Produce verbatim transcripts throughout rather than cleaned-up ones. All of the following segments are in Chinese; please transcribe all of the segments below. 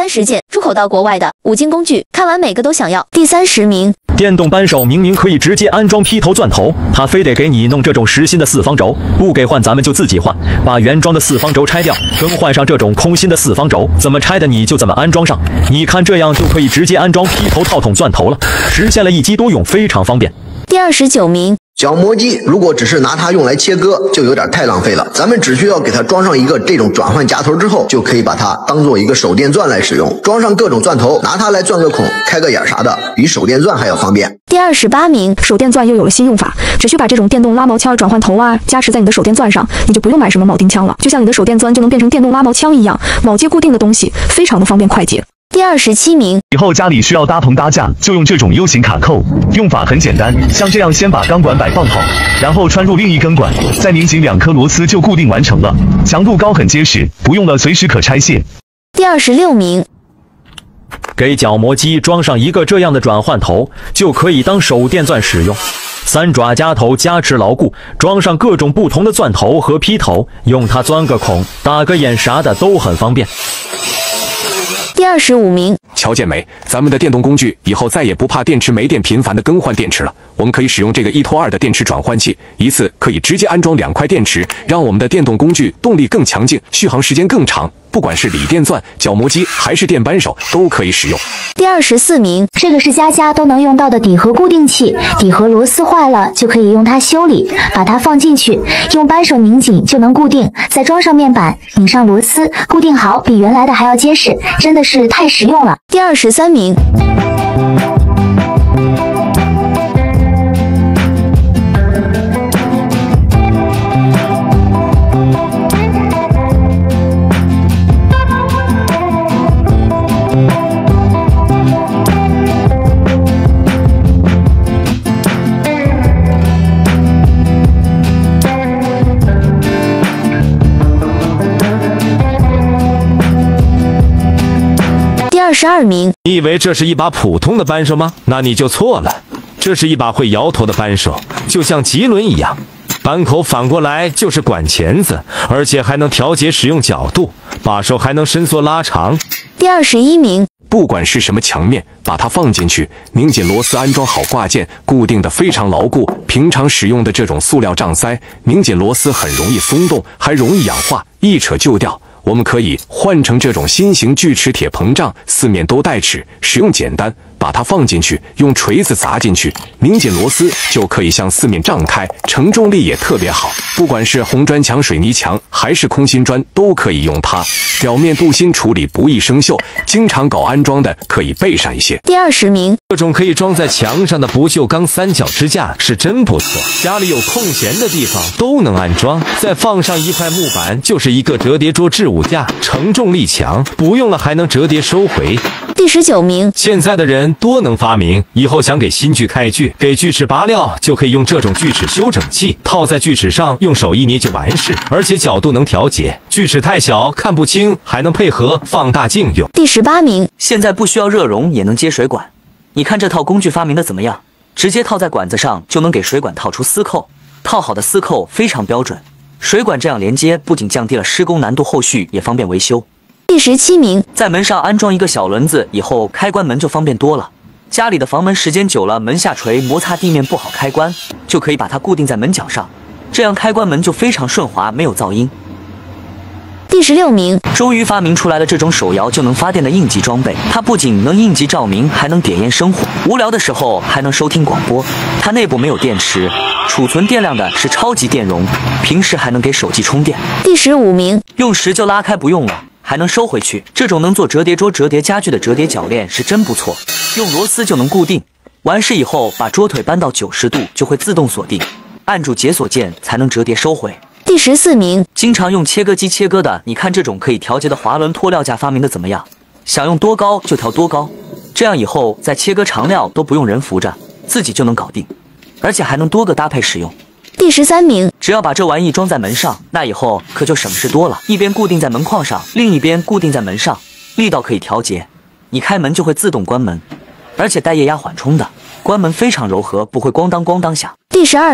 三十件出口到国外的五金工具，看完每个都想要。第三十名， 电动扳手明明可以直接安装劈头钻头，他非得给你弄这种实心的四方轴，不给换咱们就自己换，把原装的四方轴拆掉，更换上这种空心的四方轴，怎么拆的你就怎么安装上。你看这样就可以直接安装劈头套筒钻头了，实现了一机多用，非常方便。 第二十九名。 角磨机如果只是拿它用来切割，就有点太浪费了。咱们只需要给它装上一个这种转换夹头之后，就可以把它当做一个手电钻来使用。装上各种钻头，拿它来钻个孔、开个眼啥的，比手电钻还要方便。 第二十八名， 手电钻又有了新用法，只需把这种电动拉毛枪转换头啊，加持在你的手电钻上，你就不用买什么铆钉枪了，就像你的手电钻就能变成电动拉毛枪一样，铆接固定的东西，非常的方便快捷。 第二十七名， 以后家里需要搭棚搭架，就用这种 U 型卡扣，用法很简单，像这样先把钢管摆放好，然后穿入另一根管，再拧紧两颗螺丝就固定完成了，强度高很结实，不用了随时可拆卸。 第二十六名， 给角磨机装上一个这样的转换头，就可以当手电钻使用。 三爪夹头加持牢固，装上各种不同的钻头和劈头，用它钻个孔、打个眼啥的都很方便。 第二十五名， 瞧见没？咱们的电动工具以后再也不怕电池没电频繁的更换电池了。我们可以使用这个一拖二的电池转换器，一次可以直接安装两块电池，让我们的电动工具动力更强劲，续航时间更长。不管是锂电钻、角磨机还是电扳手，都可以使用。 第二十四名， 这个是家家都能用到的底盒固定器，底盒螺丝坏了就可以用它修理，把它放进去，用扳手拧紧就能固定，再装上面板，拧上螺丝，固定好，比原来的还要结实，真的是太实用了。 第二十三名。 二十二名， 你以为这是一把普通的扳手吗？那你就错了，这是一把会摇头的扳手，就像棘轮一样，扳口反过来就是管钳子，而且还能调节使用角度，把手还能伸缩拉长。 第二十一名， 不管是什么墙面，把它放进去，拧紧螺丝，安装好挂件，固定的非常牢固。平常使用的这种塑料胀塞，拧紧螺丝很容易松动，还容易氧化，一扯就掉。 我们可以换成这种新型锯齿铁膨胀，四面都带齿，使用简单，把它放进去，用锤子砸进去，拧紧螺丝就可以向四面胀开，承重力也特别好。不管是红砖墙、水泥墙还是空心砖，都可以用它。表面镀锌处理不易生锈，经常搞安装的可以备上一些。 第二十名， 这种可以装在墙上的不锈钢三角支架是真不错，家里有空闲的地方都能安装，再放上一块木板，就是一个折叠桌置物。 物架承重力强，不用了还能折叠收回。 第十九名， 现在的人多能发明，以后想给新锯开锯、给锯齿拔料，就可以用这种锯齿修整器套在锯齿上，用手一捏就完事，而且角度能调节，锯齿太小看不清，还能配合放大镜用。 第十八名， 现在不需要热熔也能接水管，你看这套工具发明的怎么样？直接套在管子上就能给水管套出丝扣，套好的丝扣非常标准。 水管这样连接，不仅降低了施工难度，后续也方便维修。 第十七名， 在门上安装一个小轮子，以后开关门就方便多了。家里的房门时间久了，门下垂摩擦地面不好开关，就可以把它固定在门角上，这样开关门就非常顺滑，没有噪音。 第十六名， 终于发明出来了这种手摇就能发电的应急装备，它不仅能应急照明，还能点烟生火，无聊的时候还能收听广播。它内部没有电池。 储存电量的是超级电容，平时还能给手机充电。 第十五名， 用时就拉开不用了，还能收回去。这种能做折叠桌、折叠家具的折叠铰链是真不错，用螺丝就能固定。完事以后，把桌腿搬到九十度就会自动锁定，按住解锁键才能折叠收回。 第十四名， 经常用切割机切割的，你看这种可以调节的滑轮脱料架发明的怎么样？想用多高就调多高，这样以后在切割长料都不用人扶着，自己就能搞定。 而且还能多个搭配使用。 第十三名， 只要把这玩意装在门上，那以后可就省事多了。一边固定在门框上，另一边固定在门上，力道可以调节，你开门就会自动关门，而且带液压缓冲的，关门非常柔和，不会咣当咣当响。 第十二名，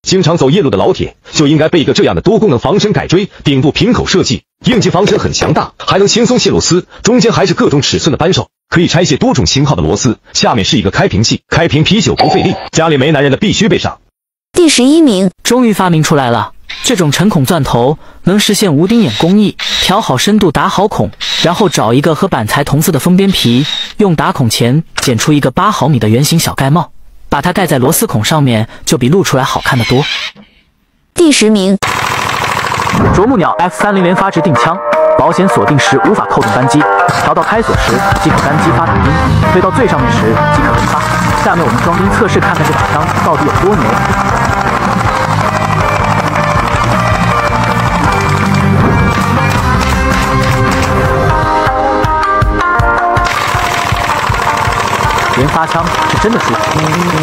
经常走夜路的老铁就应该备一个这样的多功能防身改锥，顶部平口设计，应急防身很强大，还能轻松卸螺丝。中间还是各种尺寸的扳手，可以拆卸多种型号的螺丝。下面是一个开瓶器，开瓶啤酒不费力，家里没男人的必须备上。 第十一名， 终于发明出来了。这种沉孔钻头能实现无钉眼工艺，调好深度，打好孔，然后找一个和板材同色的封边皮，用打孔钳剪出一个八毫米的圆形小盖帽，把它盖在螺丝孔上面，就比露出来好看得多。 第十名， 啄木鸟 F 三零连发直定枪，保险锁定时无法扣动扳机，调到开锁时即可单击发动钉，推到最上面时即可轮发。下面我们装钉测试，看看这把枪到底有多牛。连发枪是真的舒服。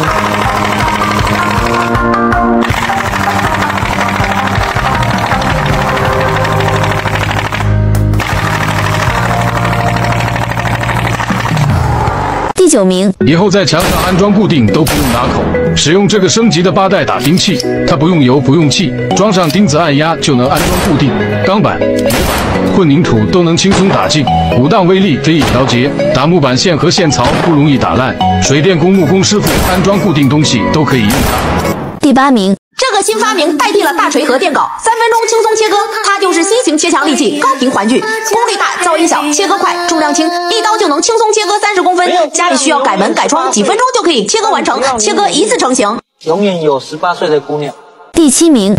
第九名， 以后在墙上安装固定都不用打孔，使用这个升级的八代打钉器，它不用油不用气，装上钉子按压就能安装固定，钢板、模板、混凝土都能轻松打进，五档威力可以调节，打木板线和线槽不容易打烂，水电工木工师傅安装固定东西都可以用它。 第八名， 这个新发明代替了大锤和电镐，三分钟轻松切割，它就是新型切墙利器高频环锯，功率大，噪音小，切割快，重量轻，一刀就能轻松切割三十公分。家里需要改门改窗，几分钟就可以切割完成，切割一次成型。 永远有十八岁的姑娘。 第七名，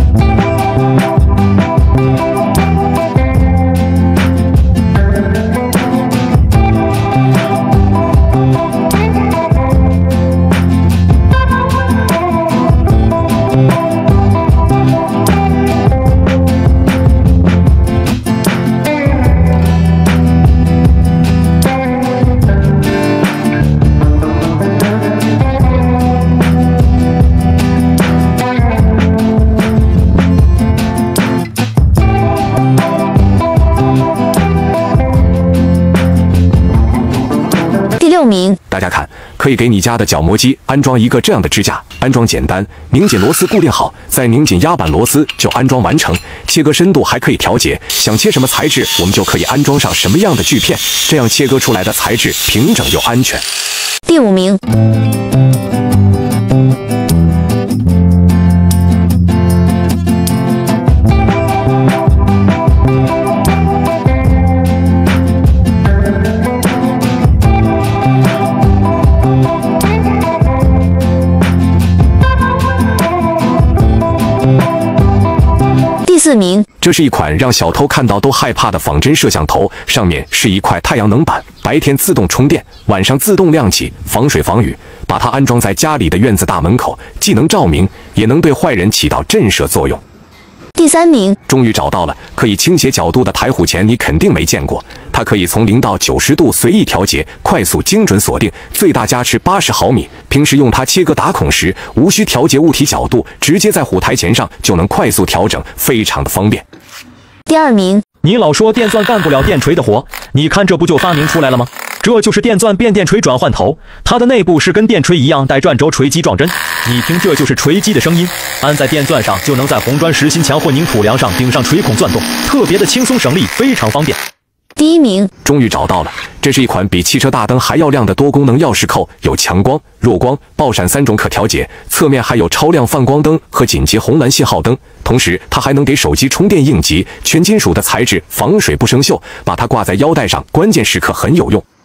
名， 大家看，可以给你家的角磨机安装一个这样的支架，安装简单，拧紧螺丝固定好，再拧紧压板螺丝就安装完成。切割深度还可以调节，想切什么材质，我们就可以安装上什么样的锯片，这样切割出来的材质平整又安全。 第五名，四名， 这是一款让小偷看到都害怕的仿真摄像头，上面是一块太阳能板，白天自动充电，晚上自动亮起，防水防雨。把它安装在家里的院子大门口，既能照明，也能对坏人起到震慑作用。 第三名， 终于找到了可以倾斜角度的台虎钳，你肯定没见过。它可以从零到九十度随意调节，快速精准锁定，最大加持八十毫米。平时用它切割打孔时，无需调节物体角度，直接在虎台钳上就能快速调整，非常的方便。 第二名， 你老说电钻干不了电锤的活，你看这不就发明出来了吗？这就是电钻变电锤转换头，它的内部是跟电锤一样带转轴锤击撞针，你听这就是锤击的声音，安在电钻上就能在红砖实心墙混凝土梁上顶上锤孔钻洞，特别的轻松省力，非常方便。 第一名， 终于找到了，这是一款比汽车大灯还要亮的多功能钥匙扣，有强光、弱光、爆闪三种可调节，侧面还有超亮泛光灯和紧急红蓝信号灯，同时它还能给手机充电应急，全金属的材质，防水不生锈，把它挂在腰带上，关键时刻很有用。